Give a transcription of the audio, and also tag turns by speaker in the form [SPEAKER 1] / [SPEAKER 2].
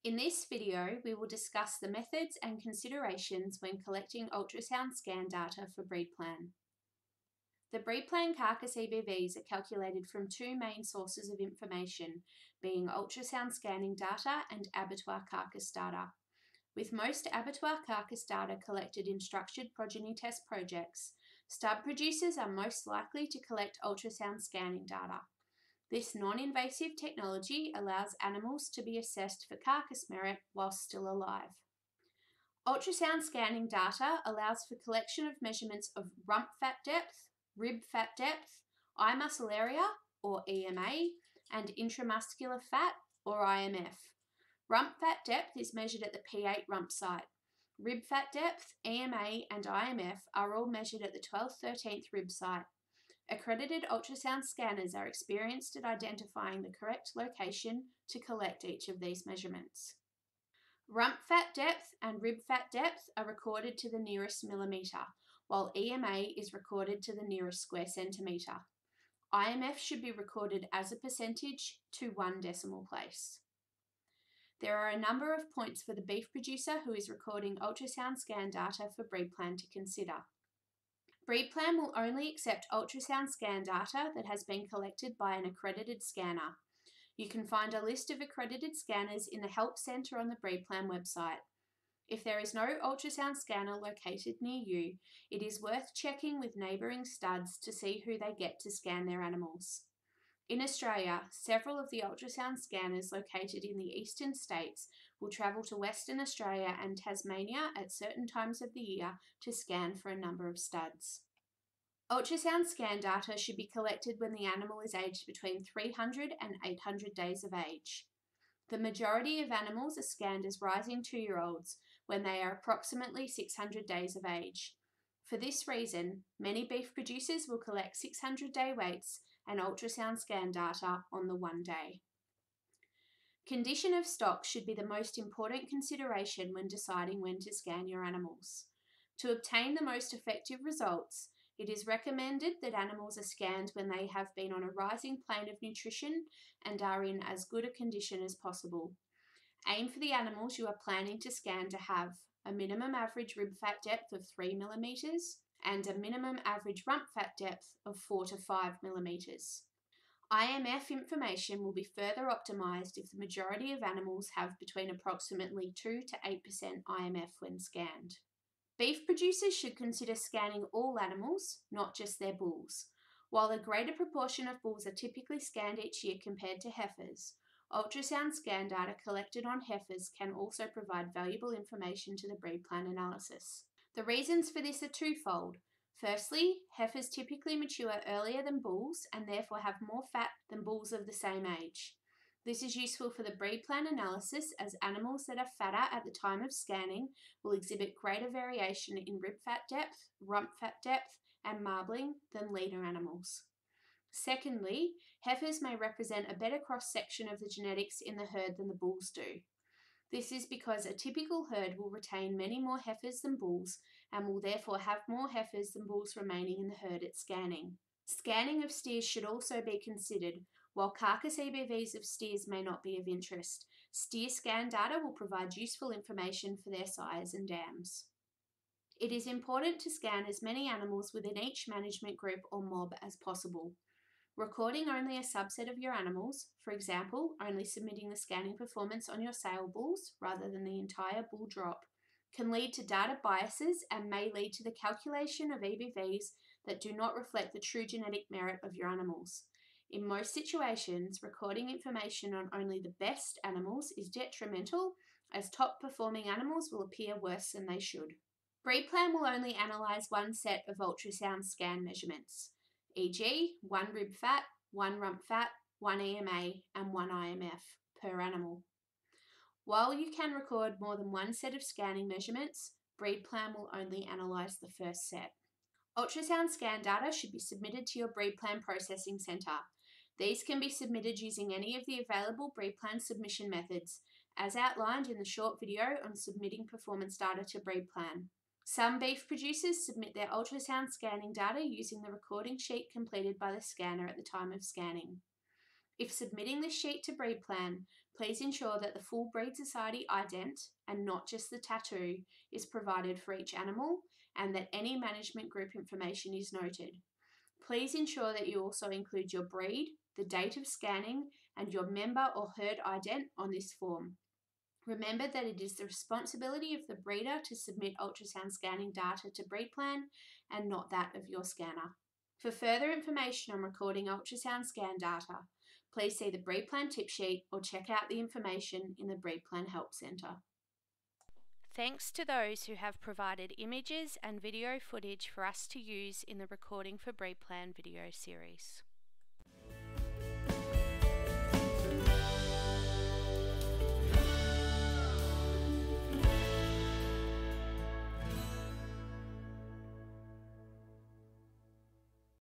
[SPEAKER 1] In this video, we will discuss the methods and considerations when collecting ultrasound scan data for BREEDPLAN. The BREEDPLAN carcass EBVs are calculated from two main sources of information, being ultrasound scanning data and abattoir carcass data. With most abattoir carcass data collected in structured progeny test projects, stud producers are most likely to collect ultrasound scanning data. This non-invasive technology allows animals to be assessed for carcass merit whilst still alive. Ultrasound scanning data allows for collection of measurements of rump fat depth, rib fat depth, eye muscle area or EMA, and intramuscular fat or IMF. Rump fat depth is measured at the P8 rump site. Rib fat depth, EMA, and IMF are all measured at the 12/13 rib site. Accredited ultrasound scanners are experienced at identifying the correct location to collect each of these measurements. Rump fat depth and rib fat depth are recorded to the nearest millimetre, while EMA is recorded to the nearest square centimetre. IMF should be recorded as a percentage to 1 decimal place. There are a number of points for the beef producer who is recording ultrasound scan data for BREEDPLAN to consider. BREEDPLAN will only accept ultrasound scan data that has been collected by an accredited scanner. You can find a list of accredited scanners in the Help Centre on the BREEDPLAN website. If there is no ultrasound scanner located near you, it is worth checking with neighbouring studs to see who they get to scan their animals. In Australia, several of the ultrasound scanners located in the eastern states will travel to Western Australia and Tasmania at certain times of the year to scan for a number of studs. Ultrasound scan data should be collected when the animal is aged between 300 and 800 days of age. The majority of animals are scanned as rising 2-year-olds when they are approximately 600 days of age. For this reason, many beef producers will collect 600-day weights and ultrasound scan data on the 1 day. Condition of stock should be the most important consideration when deciding when to scan your animals. To obtain the most effective results, it is recommended that animals are scanned when they have been on a rising plane of nutrition and are in as good a condition as possible. Aim for the animals you are planning to scan to have a minimum average rib fat depth of 3 mm and a minimum average rump fat depth of 4 to 5 mm. IMF information will be further optimised if the majority of animals have between approximately 2 to 8% IMF when scanned. Beef producers should consider scanning all animals, not just their bulls. While a greater proportion of bulls are typically scanned each year compared to heifers, ultrasound scan data collected on heifers can also provide valuable information to the BREEDPLAN analysis. The reasons for this are twofold. Firstly, heifers typically mature earlier than bulls and therefore have more fat than bulls of the same age. This is useful for the BREEDPLAN analysis as animals that are fatter at the time of scanning will exhibit greater variation in rib fat depth, rump fat depth, and marbling than leaner animals. Secondly, heifers may represent a better cross-section of the genetics in the herd than the bulls do. This is because a typical herd will retain many more heifers than bulls and will therefore have more heifers than bulls remaining in the herd at scanning. Scanning of steers should also be considered. While carcass EBVs of steers may not be of interest, steer scan data will provide useful information for their sires and dams. It is important to scan as many animals within each management group or mob as possible. Recording only a subset of your animals, for example, only submitting the scanning performance on your sale bulls rather than the entire bull drop, can lead to data biases and may lead to the calculation of EBVs that do not reflect the true genetic merit of your animals. In most situations, recording information on only the best animals is detrimental, as top performing animals will appear worse than they should. BREEDPLAN will only analyse one set of ultrasound scan measurements, e.g. 1 rib fat, 1 rump fat, 1 EMA and 1 IMF per animal. While you can record more than one set of scanning measurements, BREEDPLAN will only analyse the first set. Ultrasound scan data should be submitted to your BREEDPLAN processing centre. These can be submitted using any of the available BREEDPLAN submission methods, as outlined in the short video on submitting performance data to BREEDPLAN. Some beef producers submit their ultrasound scanning data using the recording sheet completed by the scanner at the time of scanning. If submitting this sheet to BREEDPLAN, Please ensure that the full Breed Society ident, and not just the tattoo, is provided for each animal, and that any management group information is noted. Please ensure that you also include your breed, the date of scanning, and your member or herd ident on this form. Remember that it is the responsibility of the breeder to submit ultrasound scanning data to BREEDPLAN and not that of your scanner. For further information on recording ultrasound scan data, please see the BREEDPLAN tip sheet or check out the information in the BREEDPLAN Help Centre. Thanks to those who have provided images and video footage for us to use in the Recording for BREEDPLAN video series.